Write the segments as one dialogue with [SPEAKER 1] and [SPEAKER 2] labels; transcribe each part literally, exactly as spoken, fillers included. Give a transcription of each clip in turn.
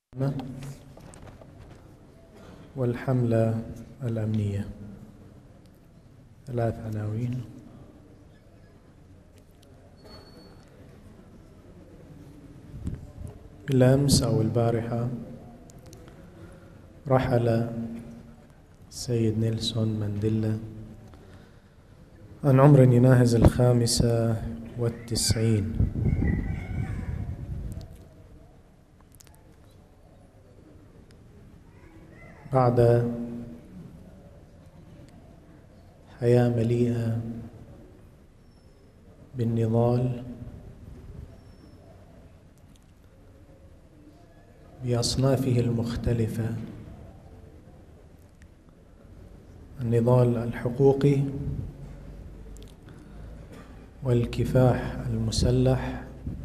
[SPEAKER 1] والحملة الأمنية. ثلاث عناوين. بالأمس أو البارحة رحل السيد نيلسون مانديلا عن عمر يناهز الخامسة والتسعين، بعد حياة مليئة بالنضال بأصنافه المختلفة، النضال الحقوقي والكفاح المسلح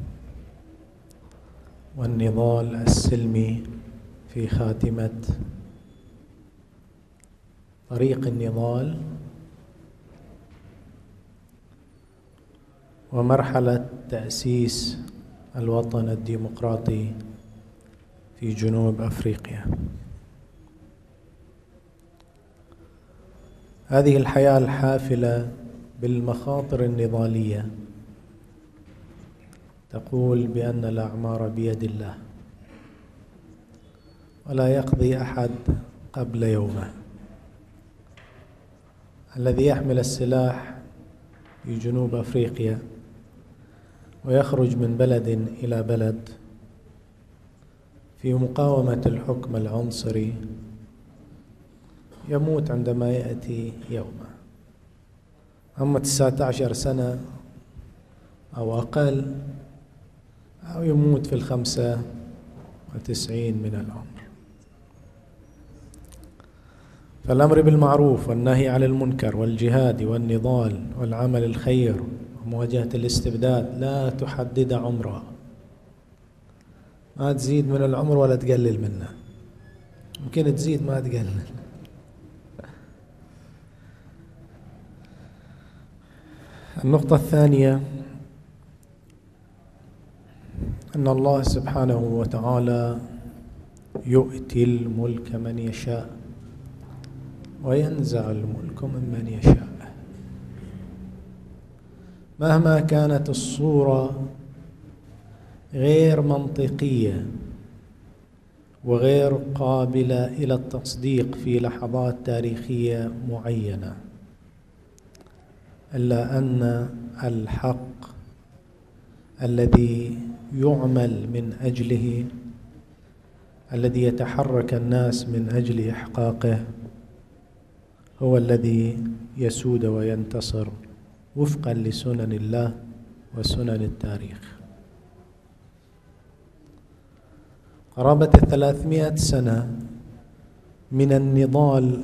[SPEAKER 1] والنضال السلمي في خاتمة طريق النضال ومرحلة تأسيس الوطن الديمقراطي في جنوب أفريقيا. هذه الحياة الحافلة بالمخاطر النضالية تقول بأن الأعمار بيد الله ولا يقضي أحد قبل يومه. الذي يحمل السلاح في جنوب أفريقيا ويخرج من بلد إلى بلد في مقاومة الحكم العنصري يموت عندما يأتي يومه. أما تسعة عشر سنة أو أقل أو يموت في الخمسة وتسعين من العمر. فالأمر بالمعروف والنهي عن المنكر والجهاد والنضال والعمل الخير ومواجهة الاستبداد لا تحدد عمره، ما تزيد من العمر ولا تقلل منه، ممكن تزيد ما تقلل. النقطة الثانية أن الله سبحانه وتعالى يؤتي الملك من يشاء وينزع الملك ممن يشاء. مهما كانت الصورة غير منطقية وغير قابلة إلى التصديق في لحظات تاريخية معينة، إلا أن الحق الذي يعمل من أجله، الذي يتحرك الناس من أجل إحقاقه، هو الذي يسود وينتصر وفقا لسنن الله وسنن التاريخ. قرابة الثلاثمائة سنة من النضال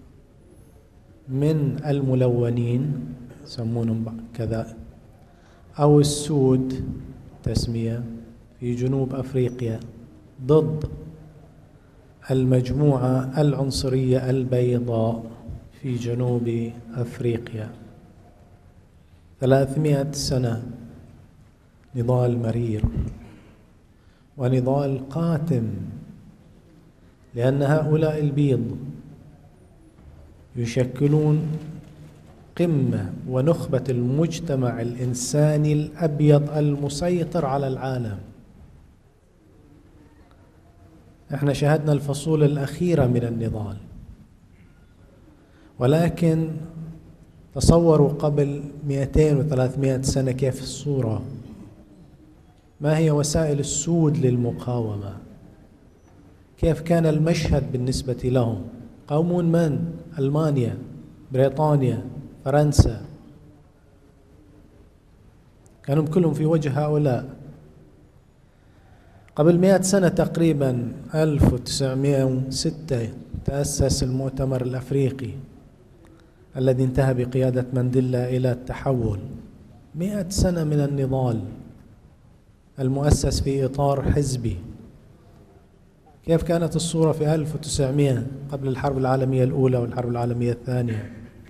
[SPEAKER 1] من الملونين يسمونهم كذا أو السود تسمية في جنوب أفريقيا ضد المجموعة العنصرية البيضاء في جنوب أفريقيا. ثلاثمائة سنة نضال مرير ونضال قاتم، لأن هؤلاء البيض يشكلون قمة ونخبة المجتمع الإنساني الأبيض المسيطر على العالم. احنا شاهدنا الفصول الأخيرة من النضال، ولكن تصوروا قبل مئتين وثلاثمائة سنة كيف الصورة، ما هي وسائل السود للمقاومة، كيف كان المشهد بالنسبة لهم. قومون من؟ ألمانيا، بريطانيا، فرنسا، كانوا كلهم في وجه هؤلاء. قبل مئة سنة تقريبا ألف وتسعمائة وستة تأسس المؤتمر الأفريقي الذي انتهى بقيادة مانديلا إلى التحول. مئة سنة من النضال المؤسس في إطار حزبي. كيف كانت الصورة في ألف وتسعمائة قبل الحرب العالمية الأولى والحرب العالمية الثانية؟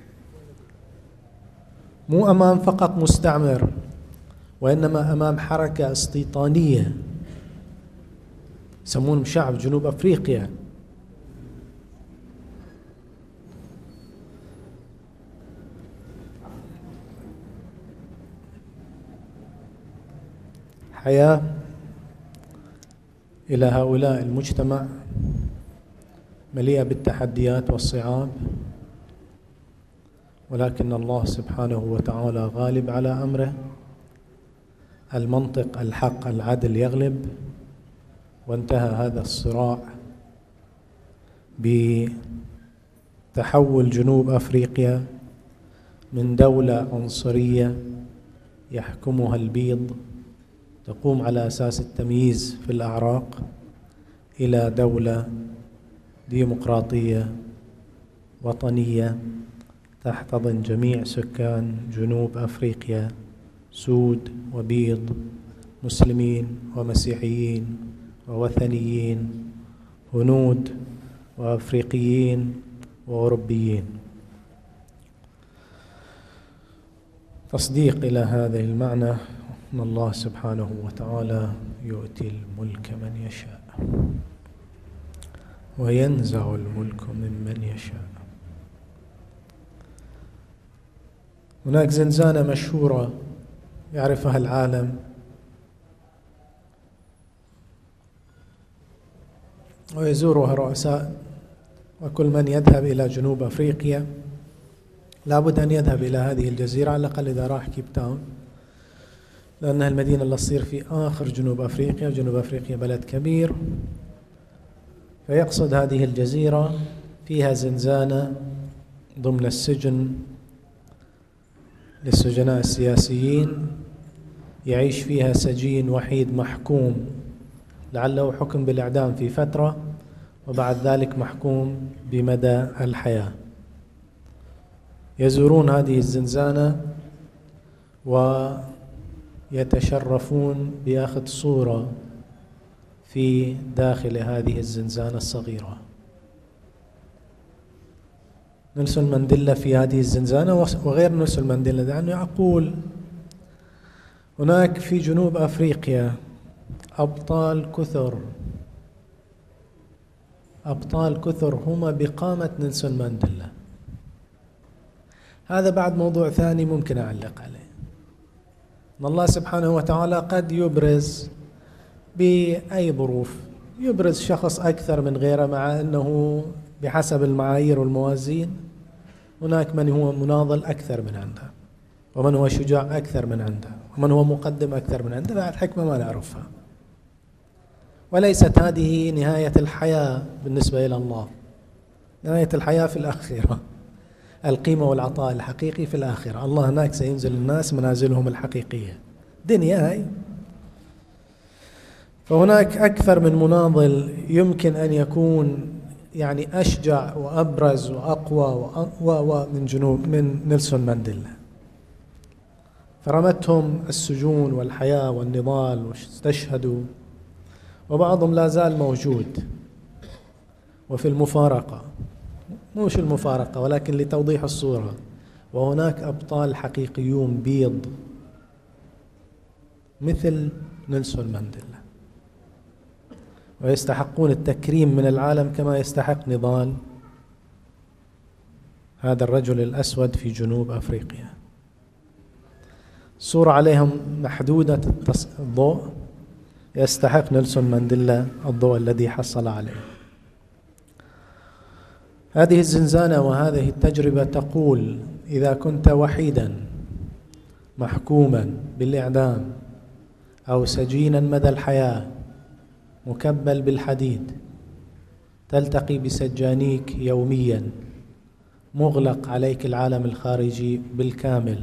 [SPEAKER 1] مو أمام فقط مستعمر، وإنما أمام حركة استيطانية يسمونهم شعب جنوب أفريقيا. حياة إلى هؤلاء المجتمع مليئة بالتحديات والصعاب، ولكن الله سبحانه وتعالى غالب على أمره. المنطق، الحق، العدل يغلب، وانتهى هذا الصراع بتحول جنوب أفريقيا من دولة عنصرية يحكمها البيض تقوم على أساس التمييز في الأعراق إلى دولة ديمقراطية وطنية تحتضن جميع سكان جنوب أفريقيا، سود وبيض، مسلمين ومسيحيين ووثنيين، هنود وأفريقيين وأوروبيين. تصديق إلى هذا المعنى أن الله سبحانه وتعالى يؤتي الملك من يشاء وينزع الملك ممن يشاء. هناك زنزانة مشهورة يعرفها العالم، ويزورها رؤساء، وكل من يذهب إلى جنوب أفريقيا لابد أن يذهب إلى هذه الجزيرة على الأقل إذا راح كيب تاون، لأنها المدينة اللي تصير في آخر جنوب أفريقيا، وجنوب أفريقيا بلد كبير. فيقصد هذه الجزيرة فيها زنزانة ضمن السجن للسجناء السياسيين، يعيش فيها سجين وحيد محكوم لعله حكم بالإعدام في فترة، وبعد ذلك محكوم بمدى الحياة. يزورون هذه الزنزانة ويتشرفون بأخذ صورة في داخل هذه الزنزانة الصغيرة. نيلسون مانديلا في هذه الزنزانة وغير نيلسون مانديلا، لأنه يقول هناك في جنوب أفريقيا أبطال كثر، أبطال كثر هم بقامة نيلسون مانديلا. هذا بعد موضوع ثاني ممكن أعلق عليه، أن الله سبحانه وتعالى قد يبرز بأي ظروف، يبرز شخص أكثر من غيره، مع أنه بحسب المعايير والموازين هناك من هو مناضل أكثر من عنده، ومن هو شجاع أكثر من عنده، ومن هو مقدم أكثر من عنده. بعد حكمة ما نعرفها، وليست هذه نهاية الحياة بالنسبة إلى الله. نهاية الحياة في الآخرة، القيمة والعطاء الحقيقي في الآخرة. الله هناك سينزل الناس منازلهم الحقيقية، دنيا هاي. فهناك أكثر من مناضل يمكن أن يكون يعني أشجع وأبرز وأقوى وأقوى من جنوب من نيلسون مانديلا. فرمتهم السجون والحياة والنضال واستشهدوا، وبعضهم لا زال موجود. وفي المفارقة، مش المفارقة ولكن لتوضيح الصورة، وهناك أبطال حقيقيون بيض مثل نيلسون مانديلا، ويستحقون التكريم من العالم كما يستحق نضال هذا الرجل الأسود في جنوب أفريقيا. الصورة عليهم محدودة الضوء، يستحق نيلسون مانديلا الضوء الذي حصل عليه. هذه الزنزانة وهذه التجربة تقول إذا كنت وحيدا محكوما بالإعدام أو سجينا مدى الحياة مكبل بالحديد، تلتقي بسجانيك يوميا، مغلق عليك العالم الخارجي بالكامل،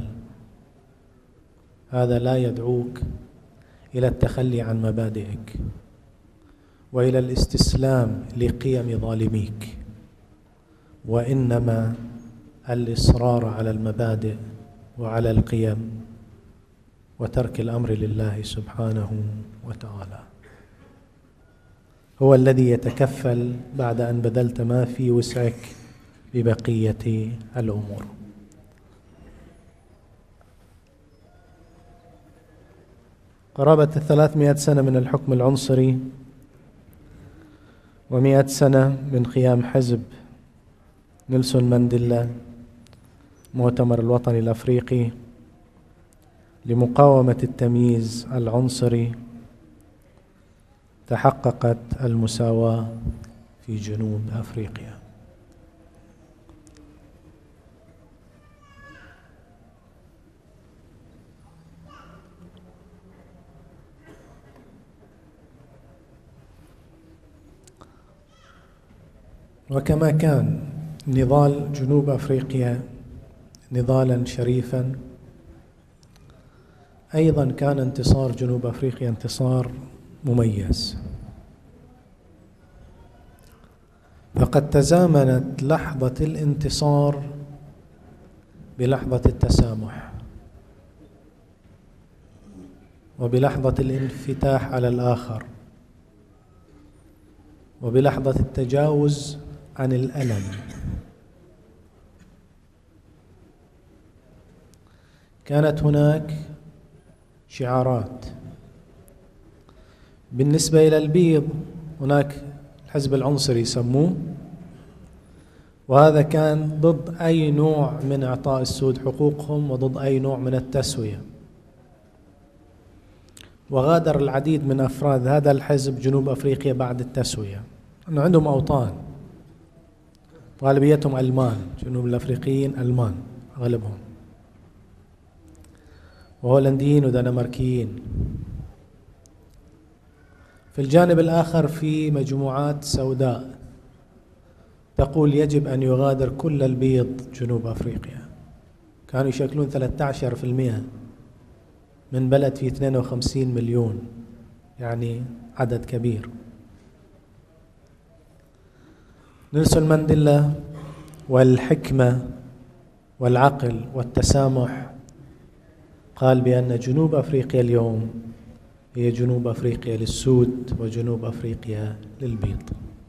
[SPEAKER 1] هذا لا يدعوك إلى التخلي عن مبادئك وإلى الاستسلام لقيم ظالميك، وإنما الإصرار على المبادئ وعلى القيم وترك الأمر لله سبحانه وتعالى. هو الذي يتكفل بعد أن بذلت ما في وسعك ببقية الأمور. قرابة الثلاثمائة سنة من الحكم العنصري ومئة سنة من قيام حزب نيلسون مانديلا مؤتمر الوطني الأفريقي لمقاومة التمييز العنصري، تحققت المساواة في جنوب أفريقيا. وكما كان نضال جنوب أفريقيا نضالا شريفا، أيضا كان انتصار جنوب أفريقيا انتصار مميز، فقد تزامنت لحظة الانتصار بلحظة التسامح وبلحظة الانفتاح على الآخر وبلحظة التجاوز عن الألم. كانت هناك شعارات بالنسبة إلى البيض، هناك الحزب العنصري يسموه، وهذا كان ضد أي نوع من إعطاء السود حقوقهم وضد أي نوع من التسوية. وغادر العديد من أفراد هذا الحزب جنوب أفريقيا بعد التسوية، أنه عندهم أوطان، غالبيتهم ألمان، جنوب الأفريقيين ألمان أغلبهم، وهولنديين ودنماركيين. في الجانب الآخر في مجموعات سوداء تقول يجب أن يغادر كل البيض جنوب أفريقيا، كانوا يشكلون ثلاثة عشر بالمئة من بلد فيه اثنين وخمسين مليون، يعني عدد كبير. نيلسون مانديلا والحكمة والعقل والتسامح قال بأن جنوب أفريقيا اليوم هي جنوب أفريقيا للسود وجنوب أفريقيا للبيض.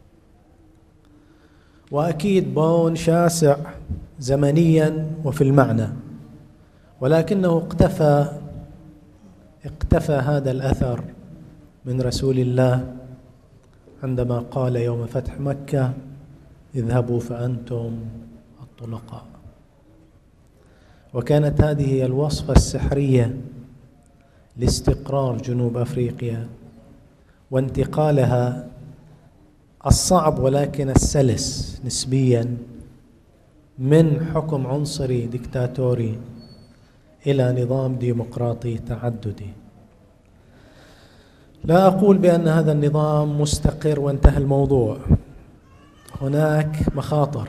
[SPEAKER 1] وأكيد بون شاسع زمنيا وفي المعنى، ولكنه اقتفى اقتفى هذا الأثر من رسول الله عندما قال يوم فتح مكة: اذهبوا فأنتم الطلقاء. وكانت هذه هي الوصفة السحرية لاستقرار جنوب أفريقيا وانتقالها الصعب ولكن السلس نسبيا من حكم عنصري ديكتاتوري إلى نظام ديمقراطي تعددي. لا أقول بأن هذا النظام مستقر وانتهى الموضوع، هناك مخاطر،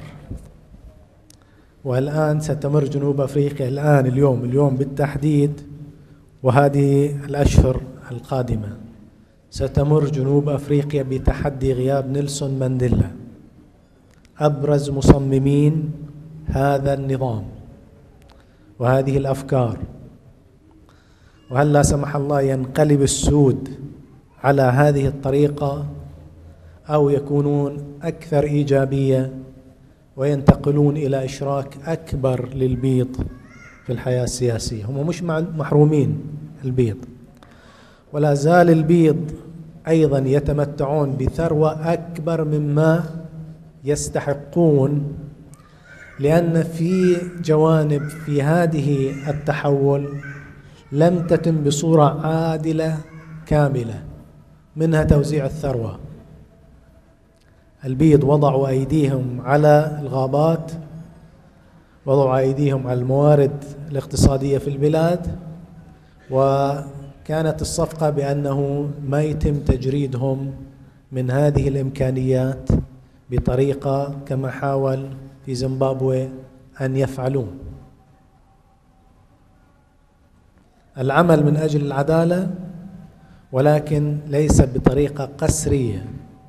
[SPEAKER 1] والآن ستمر جنوب أفريقيا الآن اليوم اليوم بالتحديد وهذه الأشهر القادمة ستمر جنوب أفريقيا بتحدي غياب نيلسون مانديلا، أبرز مصممين هذا النظام وهذه الأفكار. وهل لا سمح الله ينقلب السود على هذه الطريقة أو يكونون أكثر إيجابية وينتقلون إلى إشراك أكبر للبيض في الحياة السياسية. هم مش محرومين البيض، ولا زال البيض أيضا يتمتعون بثروة أكبر مما يستحقون، لأن في جوانب في هذه التحول لم تتم بصورة عادلة كاملة، منها توزيع الثروة. البيض وضعوا أيديهم على الغابات، وضعوا أيديهم على الموارد الاقتصادية في البلاد، وكانت الصفقة بأنه ما يتم تجريدهم من هذه الإمكانيات بطريقة كما حاول في زيمبابوي أن يفعلون. العمل من أجل العدالة، ولكن ليس بطريقة قسرية.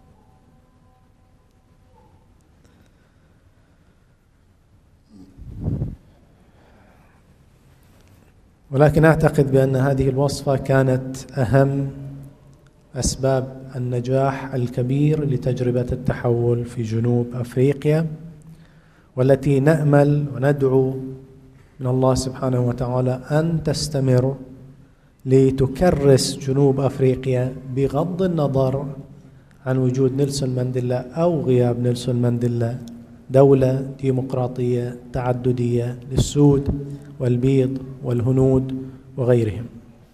[SPEAKER 1] ولكن أعتقد بأن هذه الوصفة كانت أهم أسباب النجاح الكبير لتجربة التحول في جنوب أفريقيا، والتي نأمل وندعو من الله سبحانه وتعالى أن تستمر لتكرس جنوب أفريقيا بغض النظر عن وجود نيلسون مانديلا أو غياب نيلسون مانديلا دولة ديمقراطية تعددية للسود والبيض والهنود وغيرهم.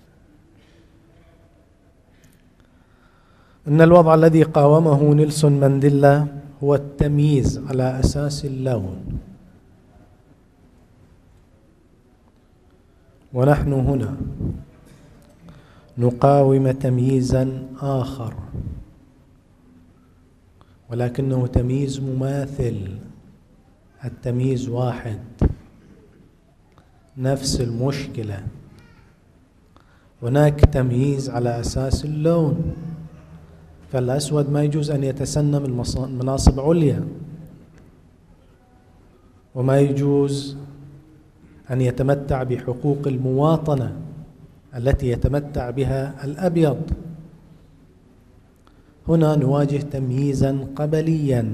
[SPEAKER 1] إن الوضع الذي قاومه نيلسون مانديلا هو التمييز على أساس اللون، ونحن هنا نقاوم تمييزا آخر، ولكنه تمييز مماثل، التمييز واحد، نفس المشكلة. هناك تمييز على أساس اللون، فالأسود ما يجوز أن يتسنم المناصب عليا، وما يجوز أن يتمتع بحقوق المواطنة التي يتمتع بها الأبيض. هنا نواجه تمييزا قبليا،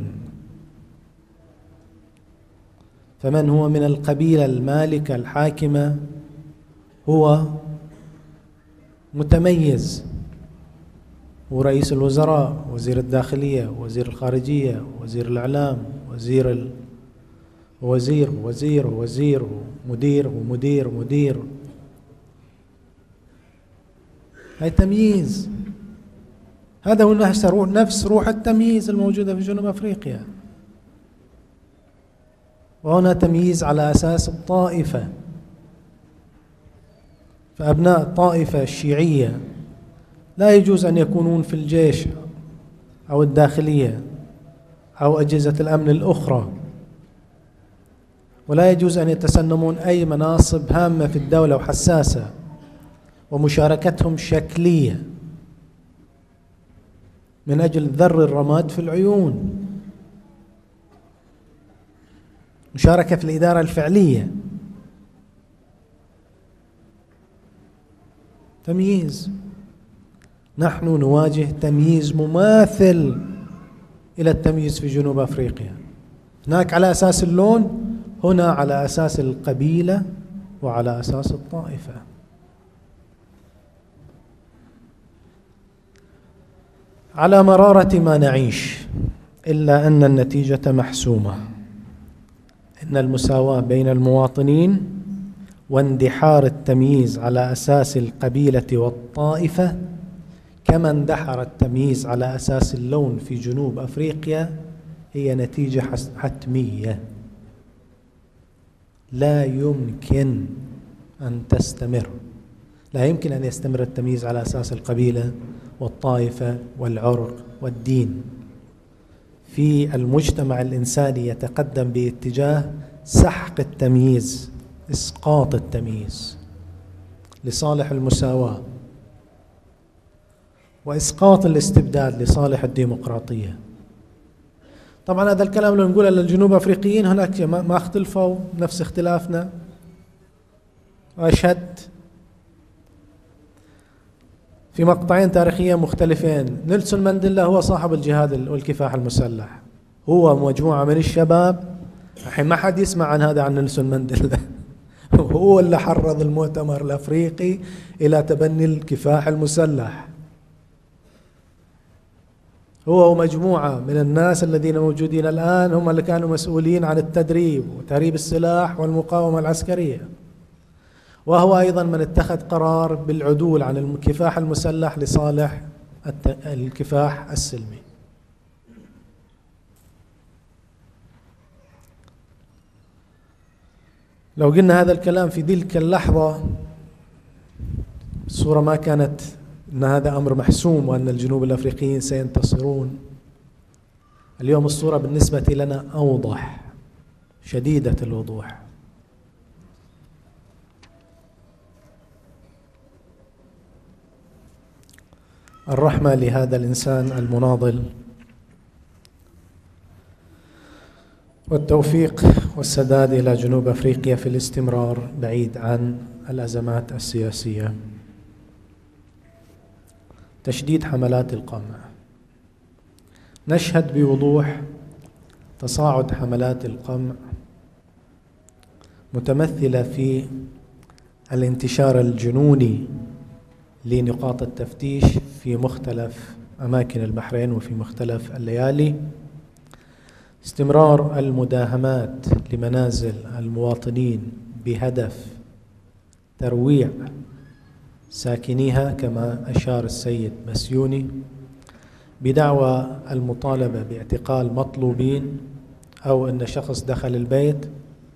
[SPEAKER 1] فمن هو من القبيلة المالكة الحاكمة هو متميز، هو رئيس الوزراء، وزير الداخلية، وزير الخارجية، وزير الإعلام، وزير ال... وزير وزير وزير ومدير ومدير مدير. هاي تمييز، هذا هو نفس روح التمييز الموجودة في جنوب أفريقيا. وهنا تمييز على أساس الطائفة، فأبناء الطائفة الشيعية لا يجوز أن يكونون في الجيش أو الداخلية أو أجهزة الأمن الأخرى، ولا يجوز أن يتسنمون أي مناصب هامة في الدولة وحساسة، ومشاركتهم شكلية من أجل ذر الرماد في العيون، مشاركة في الإدارة الفعلية. تمييز، نحن نواجه تمييز مماثل إلى التمييز في جنوب أفريقيا، هناك على أساس اللون، هنا على أساس القبيلة وعلى أساس الطائفة. على مرارة ما نعيش، إلا أن النتيجة محسومة، إن المساواة بين المواطنين واندحار التمييز على أساس القبيلة والطائفة كما اندحر التمييز على أساس اللون في جنوب أفريقيا هي نتيجة حتمية لا يمكن أن تستمر. لا يمكن أن يستمر التمييز على أساس القبيلة والطائفة والعرق والدين. في المجتمع الإنساني يتقدم باتجاه سحق التمييز، إسقاط التمييز لصالح المساواة، وإسقاط الاستبداد لصالح الديمقراطية. طبعا هذا الكلام لو نقوله للجنوب أفريقيين هناك ما اختلفوا نفس اختلافنا. وأشهد في مقطعين تاريخيين مختلفين، نيلسون مانديلا هو صاحب الجهاد والكفاح المسلح، هو مجموعة من الشباب، الحين ما حد يسمع عن هذا عن نيلسون مانديلا هو اللي حرض المؤتمر الأفريقي إلى تبني الكفاح المسلح، هو ومجموعة من الناس الذين موجودين الآن هم اللي كانوا مسؤولين عن التدريب وتهريب السلاح والمقاومة العسكرية، وهو أيضا من اتخذ قرار بالعدول عن الكفاح المسلح لصالح الكفاح السلمي. لو قلنا هذا الكلام في تلك اللحظة الصورة ما كانت أن هذا أمر محسوم وأن الجنوب الأفريقيين سينتصرون. اليوم الصورة بالنسبة لنا أوضح، شديدة الوضوح. الرحمة لهذا الإنسان المناضل، والتوفيق والسداد إلى جنوب أفريقيا في الاستمرار بعيد عن الأزمات السياسية. تشديد حملات القمع، نشهد بوضوح تصاعد حملات القمع متمثلة في الانتشار الجنوني لنقاط التفتيش في مختلف أماكن البحرين وفي مختلف الليالي. استمرار المداهمات لمنازل المواطنين بهدف ترويع ساكنيها كما أشار السيد بسيوني، بدعوى المطالبة باعتقال مطلوبين، أو أن شخص دخل البيت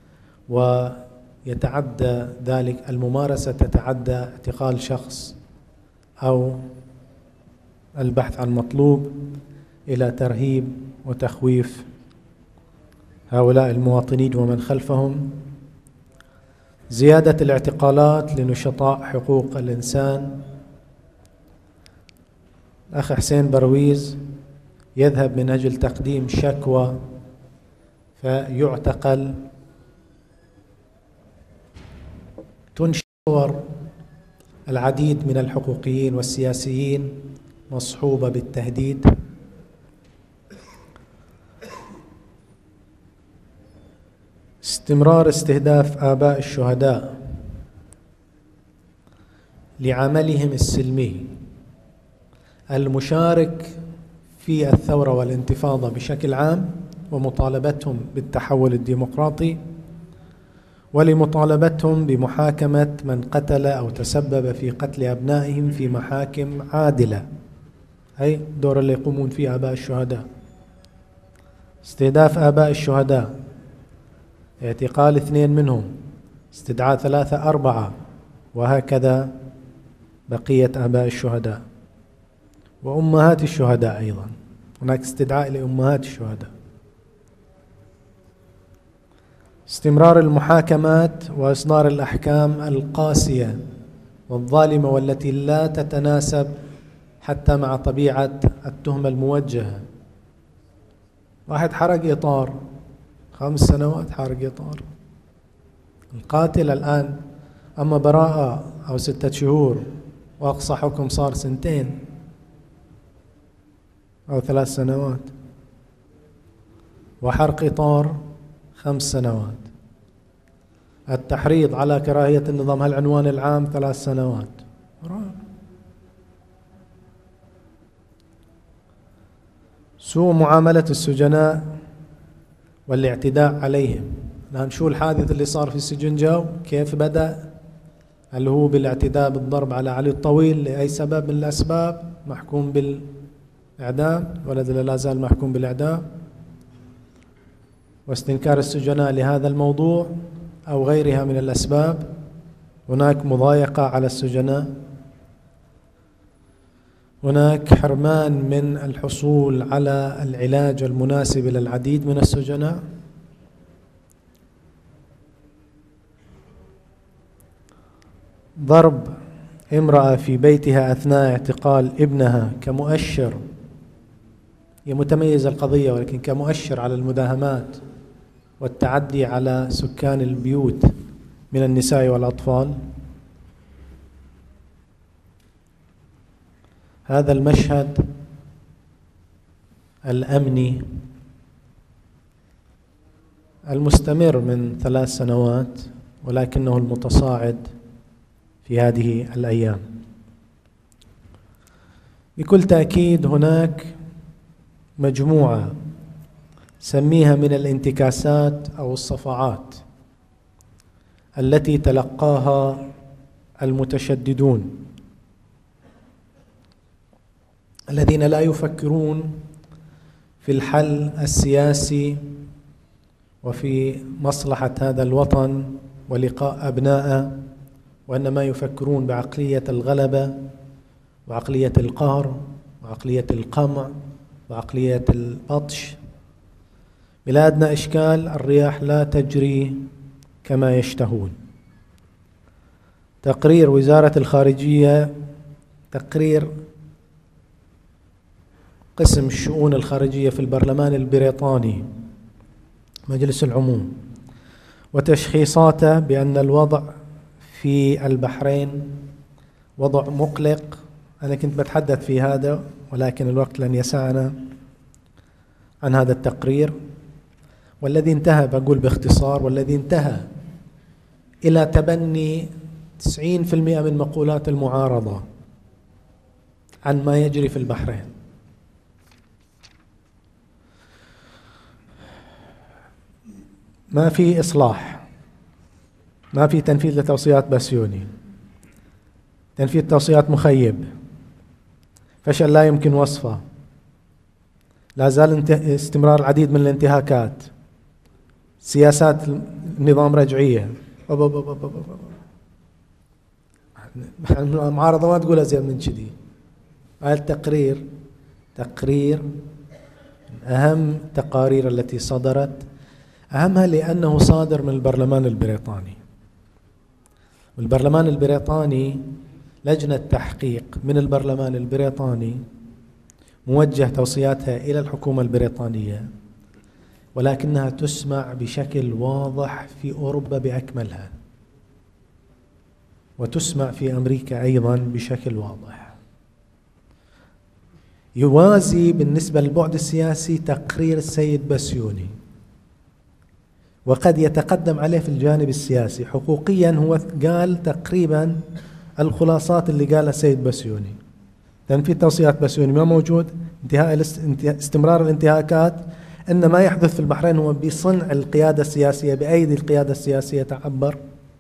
[SPEAKER 1] ويتعدى ذلك الممارسة تتعدى اعتقال شخص أو البحث عن مطلوب، إلى ترهيب وتخويف هؤلاء المواطنين ومن خلفهم. زيادة الاعتقالات لنشطاء حقوق الإنسان. الأخ حسين برويز يذهب من أجل تقديم شكوى فيعتقل. تنشر العديد من الحقوقيين والسياسيين مصحوبة بالتهديد. استمرار استهداف آباء الشهداء لعملهم السلمي المشارك في الثورة والانتفاضة بشكل عام، ومطالبتهم بالتحول الديمقراطي، ولمطالبتهم بمحاكمة من قتل أو تسبب في قتل أبنائهم في محاكم عادلة، أي دور اللي يقومون فيه آباء الشهداء. استهداف آباء الشهداء، اعتقال اثنين منهم، استدعاء ثلاثة أربعة، وهكذا بقية آباء الشهداء وأمهات الشهداء. أيضا هناك استدعاء لأمهات الشهداء. استمرار المحاكمات وإصدار الأحكام القاسية والظالمة والتي لا تتناسب حتى مع طبيعة التهمة الموجهة. واحد حرق إطار، خمس سنوات حرق إطار. القاتل الآن أما براءة أو ستة شهور، وأقصى حكم صار سنتين أو ثلاث سنوات، وحرق إطار خمس سنوات. التحريض على كراهية النظام هالعنوان العام ثلاث سنوات. سوء معاملة السجناء والاعتداء عليهم. الآن شو الحادث اللي صار في سجن جو؟ كيف بدأ؟ هل هو بالاعتداء بالضرب على علي الطويل لأي سبب من الأسباب محكوم بالإعدام، ولد لا زال محكوم بالإعدام، واستنكار السجناء لهذا الموضوع أو غيرها من الأسباب. هناك مضايقة على السجناء، هناك حرمان من الحصول على العلاج المناسب للعديد من السجناء. ضرب امرأة في بيتها أثناء اعتقال ابنها كمؤشر، هي متميزة القضية ولكن كمؤشر على المداهمات والتعدي على سكان البيوت من النساء والأطفال. هذا المشهد الأمني المستمر من ثلاث سنوات، ولكنه المتصاعد في هذه الأيام. بكل تأكيد هناك مجموعة سميها من الانتكاسات أو الصفعات التي تلقاها المتشددون الذين لا يفكرون في الحل السياسي وفي مصلحة هذا الوطن ولقاء أبنائه، وإنما يفكرون بعقلية الغلبة وعقلية القهر وعقلية القمع وعقلية البطش. بلا أدنى إشكال الرياح لا تجري كما يشتهون. تقرير وزارة الخارجية، تقرير قسم الشؤون الخارجية في البرلمان البريطاني مجلس العموم، وتشخيصاته بأن الوضع في البحرين وضع مقلق. أنا كنت بتحدث في هذا ولكن الوقت لن يسعنا عن هذا التقرير، والذي انتهى، بقول باختصار، والذي انتهى إلى تبني تسعين بالمئة من مقولات المعارضة عن ما يجري في البحرين. ما في إصلاح، ما في تنفيذ لتوصيات بسيوني، تنفيذ توصيات مخيب، فشل لا يمكن وصفه، لا زال استمرار العديد من الانتهاكات، سياسات نظام رجعية. المعارضة ما تقول أزيد من كذي. هذا التقرير تقرير من أهم التقارير التي صدرت، أهمها لأنه صادر من البرلمان البريطاني. والبرلمان البريطاني لجنة تحقيق من البرلمان البريطاني موجه توصياتها إلى الحكومة البريطانية، ولكنها تسمع بشكل واضح في أوروبا بأكملها، وتسمع في أمريكا أيضا بشكل واضح. يوازي بالنسبة للبعد السياسي تقرير السيد بسيوني، وقد يتقدم عليه في الجانب السياسي. حقوقيا هو قال تقريبا الخلاصات اللي قالها السيد بسيوني. تنفيذ توصيات بسيوني ما موجود، انتهاء استمرار الانتهاكات، إن ما يحدث في البحرين هو بصنع القيادة السياسية، بأيدي القيادة السياسية تعبر.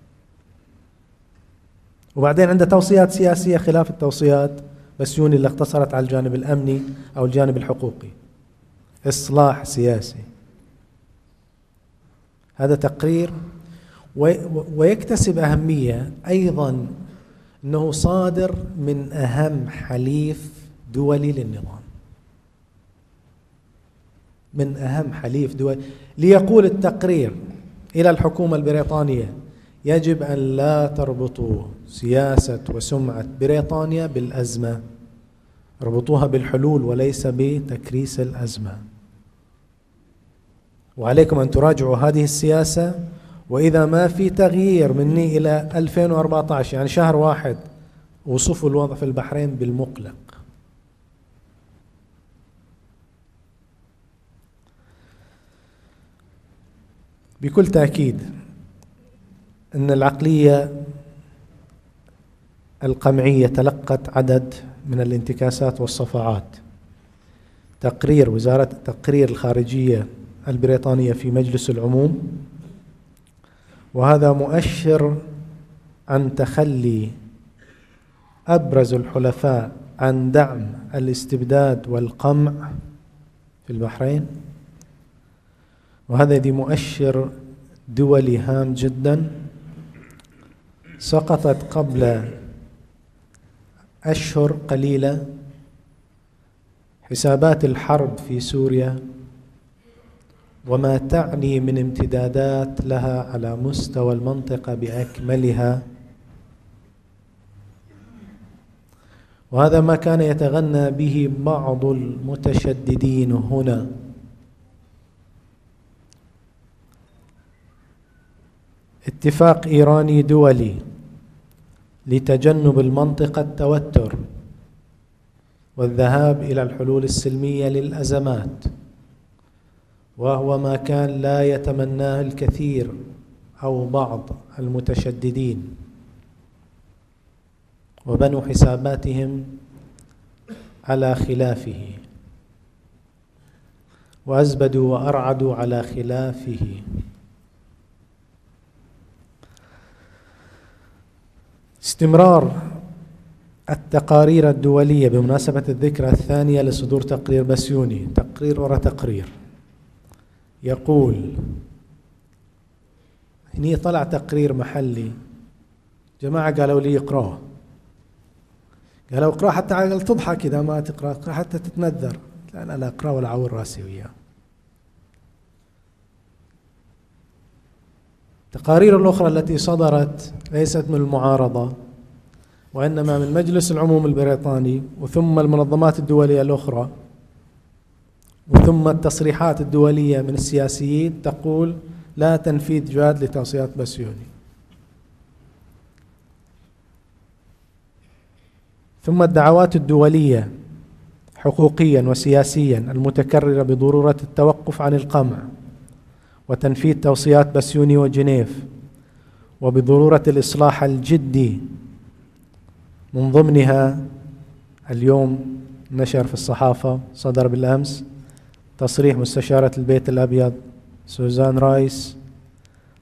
[SPEAKER 1] وبعدين عنده توصيات سياسية خلاف التوصيات بسيوني اللي اقتصرت على الجانب الأمني أو الجانب الحقوقي. إصلاح سياسي. هذا تقرير ويكتسب أهمية أيضا أنه صادر من أهم حليف دولي للنظام، من أهم حليف دولي. ليقول التقرير إلى الحكومة البريطانية يجب أن لا تربطوا سياسة وسمعة بريطانيا بالأزمة، ربطوها بالحلول وليس بتكريس الأزمة، وعليكم أن تراجعوا هذه السياسة، وإذا ما في تغيير مني إلى ألفين وأربعة عشر يعني شهر واحد وصفوا الوضع في البحرين بالمقلق. بكل تأكيد أن العقلية القمعية تلقت عدد من الانتكاسات والصفعات. تقرير وزارة تقرير الخارجية البريطانية في مجلس العموم، وهذا مؤشر عن تخلي أبرز الحلفاء عن دعم الاستبداد والقمع في البحرين، وهذا دي مؤشر دولي هام جدا. سقطت قبل أشهر قليلة حسابات الحرب في سوريا وما تعني من امتدادات لها على مستوى المنطقة بأكملها، وهذا ما كان يتغنى به بعض المتشددين هنا. اتفاق إيراني دولي لتجنب المنطقة التوتر والذهاب إلى الحلول السلمية للأزمات، وهو ما كان لا يتمناه الكثير أو بعض المتشددين، وبنوا حساباتهم على خلافه وأزبدوا وأرعدوا على خلافه. استمرار التقارير الدولية بمناسبة الذكرى الثانية لصدور تقرير بسيوني، تقرير وراء تقرير، يقول هني طلع تقرير محلي، جماعة قالوا لي اقراه، قالوا اقراه حتى عقل تضحك إذا ما تقرأ، اقراه حتى تتنذر. لا لا لا اقراه ولا عور راسي وياه. التقارير الأخرى التي صدرت ليست من المعارضة، وإنما من مجلس العموم البريطاني، وثم المنظمات الدولية الأخرى، وثم التصريحات الدولية من السياسيين تقول لا تنفيذ جاد لتوصيات بسيوني. ثم الدعوات الدولية حقوقيا وسياسيا المتكررة بضرورة التوقف عن القمع وتنفيذ توصيات بسيوني وجنيف، وبضرورة الإصلاح الجدي، من ضمنها اليوم نشر في الصحافة صدر بالأمس تصريح مستشارة البيت الأبيض سوزان رايس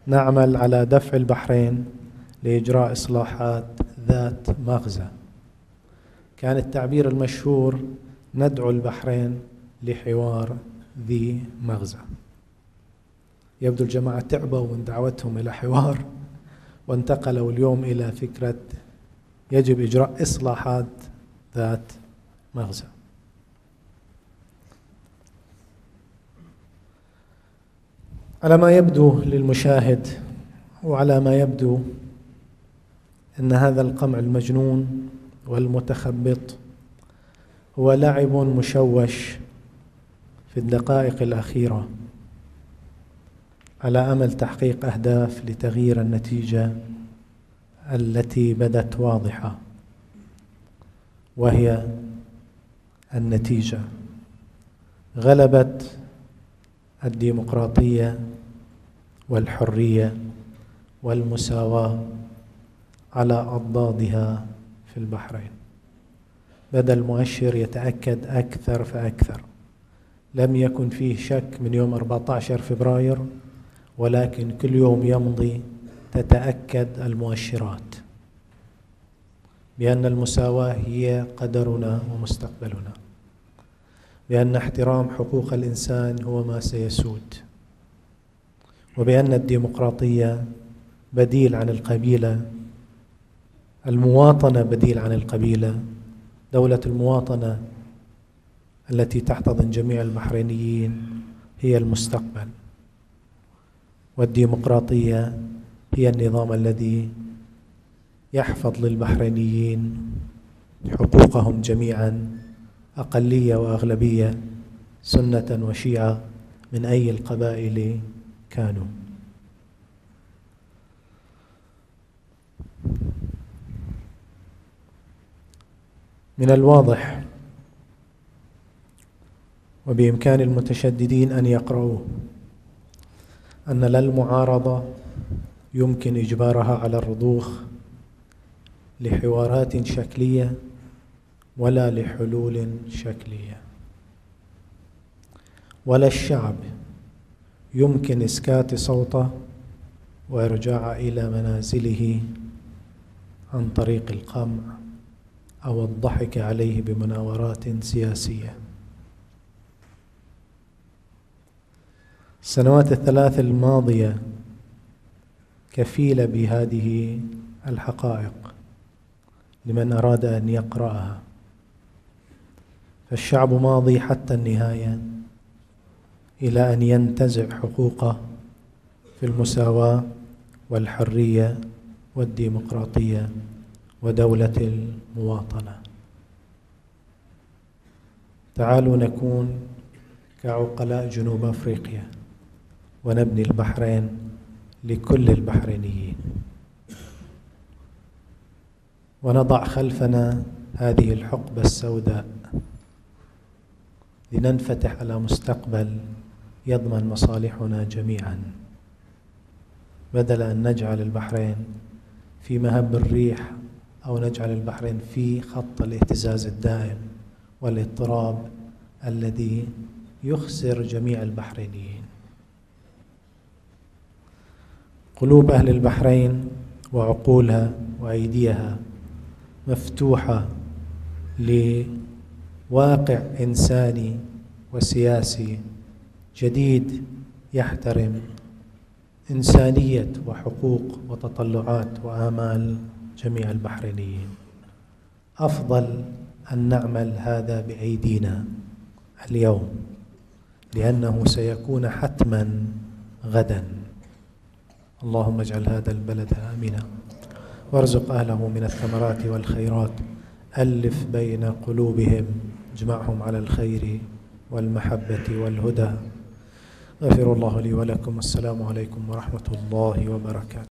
[SPEAKER 1] نعمل على دفع البحرين لإجراء إصلاحات ذات مغزى. كان التعبير المشهور: ندعو البحرين لحوار ذي مغزى. يبدو الجماعة تعبوا من دعوتهم إلى حوار وانتقلوا اليوم إلى فكرة يجب إجراء إصلاحات ذات مغزى. على ما يبدو للمشاهد وعلى ما يبدو أن هذا القمع المجنون والمتخبط هو لعب مشوش في الدقائق الأخيرة على أمل تحقيق أهداف لتغيير النتيجة التي بدت واضحة، وهي النتيجة غلبت الديمقراطية والحرية والمساواة على أضدادها في البحرين. بدأ المؤشر يتأكد أكثر فأكثر. لم يكن فيه شك من يوم أربعة عشر فبراير، ولكن كل يوم يمضي تتأكد المؤشرات بأن المساواة هي قدرنا ومستقبلنا، بأن احترام حقوق الإنسان هو ما سيسود، وبأن الديمقراطية بديل عن القبيلة، المواطنة بديل عن القبيلة، دولة المواطنة التي تحتضن جميع البحرينيين هي المستقبل، والديمقراطية هي النظام الذي يحفظ للبحرينيين حقوقهم جميعا، أقلية وأغلبية، سنة وشيعة، من أي القبائل كانوا. من الواضح وبإمكان المتشددين أن يقرؤوه أن لا المعارضة يمكن إجبارها على الرضوخ لحوارات شكلية ولا لحلول شكلية، ولا الشعب يمكن إسكات صوته وإرجاعه إلى منازله عن طريق القمع أو الضحك عليه بمناورات سياسية. السنوات الثلاث الماضية كفيلة بهذه الحقائق لمن أراد أن يقرأها. فالشعب ماضي حتى النهاية إلى أن ينتزع حقوقه في المساواة والحرية والديمقراطية ودولة المواطنة. تعالوا نكون كعقلاء جنوب أفريقيا ونبني البحرين لكل البحرينيين، ونضع خلفنا هذه الحقبة السوداء لننفتح على مستقبل يضمن مصالحنا جميعا، بدل أن نجعل البحرين في مهب الريح أو نجعل البحرين في خط الاهتزاز الدائم والاضطراب الذي يخسر جميع البحرينيين. قلوب أهل البحرين وعقولها وأيديها مفتوحة لواقع إنساني وسياسي جديد يحترم إنسانية وحقوق وتطلعات وآمال جميع البحرينيين. أفضل أن نعمل هذا بأيدينا اليوم، لأنه سيكون حتما غدا. اللهم اجعل هذا البلد آمنا، وارزق أهله من الثمرات والخيرات، ألف بين قلوبهم، اجمعهم على الخير والمحبة والهدى. غفر الله لي ولكم، والسلام عليكم ورحمة الله وبركاته.